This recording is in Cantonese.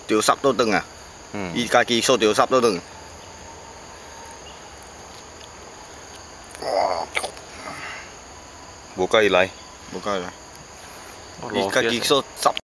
條濕都得啊！而家技術條濕都得。哇！ 冇雞嚟， 冇雞嚟。而家技術濕。